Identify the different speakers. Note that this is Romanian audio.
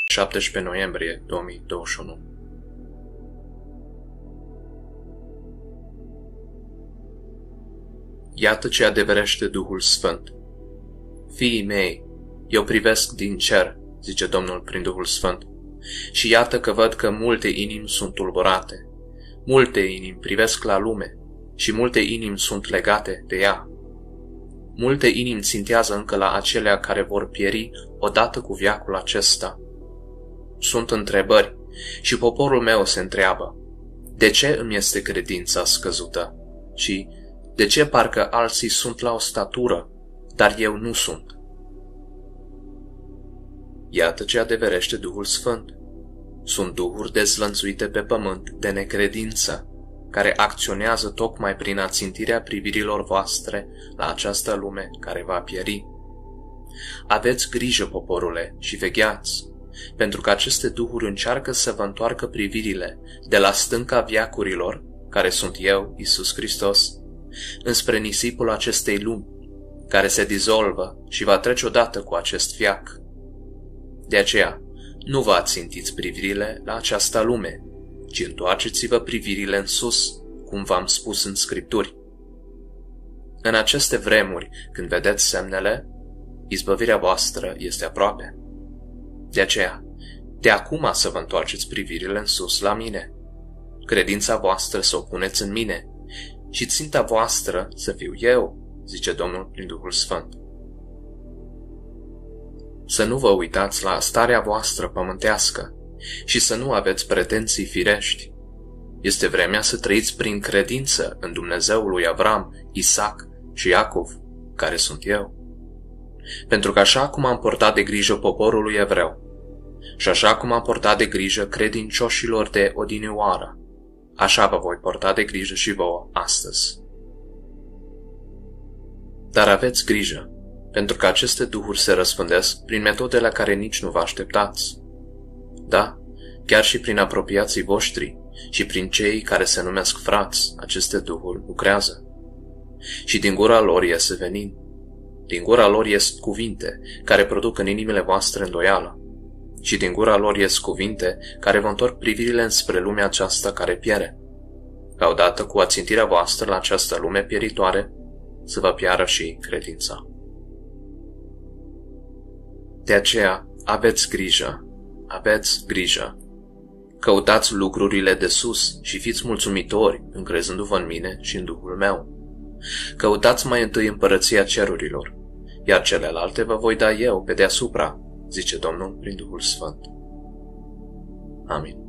Speaker 1: 17 noiembrie 2021. Iată ce adeverește Duhul Sfânt. Fiii mei, eu privesc din cer, zice Domnul prin Duhul Sfânt, și iată că văd că multe inimi sunt tulburate. Multe inimi privesc la lume și multe inimi sunt legate de ea. Multe inimi țintează încă la acelea care vor pieri odată cu veacul acesta. Sunt întrebări și poporul meu se întreabă: de ce îmi este credința scăzută? Și de ce parcă alții sunt la o statură, dar eu nu sunt? Iată ce adeverește Duhul Sfânt. Sunt duhuri dezlănțuite pe pământ de necredință, care acționează tocmai prin ațintirea privirilor voastre la această lume care va pieri. Aveți grijă, poporule, și vegheați, pentru că aceste duhuri încearcă să vă întoarcă privirile de la stânca veacurilor, care sunt eu, Iisus Hristos, înspre nisipul acestei lumi, care se dizolvă și va trece odată cu acest veac. De aceea, nu vă ațintiți privirile la această lume, ci întoarceți-vă privirile în sus, cum v-am spus în Scripturi. În aceste vremuri, când vedeți semnele, izbăvirea voastră este aproape. De aceea, de acum să vă întoarceți privirile în sus la mine, credința voastră să o puneți în mine și ținta voastră să fiu eu, zice Domnul prin Duhul Sfânt. Să nu vă uitați la starea voastră pământească și să nu aveți pretenții firești. Este vremea să trăiți prin credință în Dumnezeul lui Avram, Isaac și Iacov, care sunt eu. Pentru că așa cum am purtat de grijă poporului evreu și așa cum am purtat de grijă credincioșilor de odinioară, așa vă voi purta de grijă și vouă astăzi. Dar aveți grijă, pentru că aceste duhuri se răspândesc prin metode la care nici nu vă așteptați. Da, chiar și prin apropiații voștri și prin cei care se numesc frați, aceste duhuri lucrează. Și din gura lor iese venin. Din gura lor ies cuvinte care produc în inimile voastre îndoială. Și din gura lor ies cuvinte care vă întorc privirile înspre lumea aceasta care piere, ca odată cu ațintirea voastră la această lume pieritoare să vă piară și credința. De aceea, aveți grijă. Căutați lucrurile de sus și fiți mulțumitori, încrezându-vă în mine și în Duhul meu. Căutați mai întâi împărăția cerurilor, iar celelalte vă voi da eu pe deasupra, zice Domnul prin Duhul Sfânt. Amin.